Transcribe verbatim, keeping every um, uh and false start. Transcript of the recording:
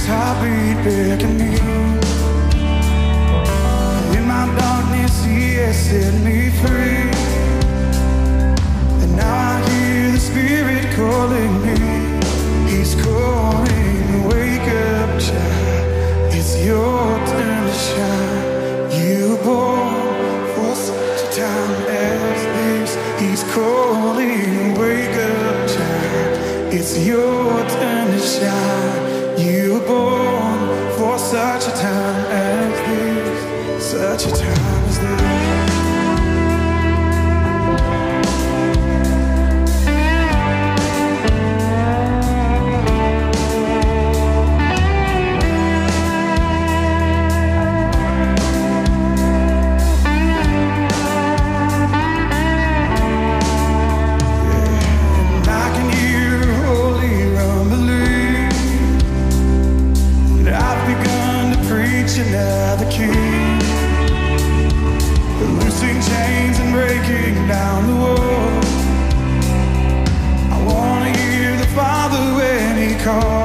his heartbeat beckon me. In my darkness he has set me free. And now I hear the Spirit calling me. He's calling, wake up child, it's your turn to shine. You were born for such a time as this. He's calling, wake up child, it's your turn to shine. You were born for such a time as this, such a time as this. Another king, loosing chains and breaking down the wall. I wanna hear the Father when he calls.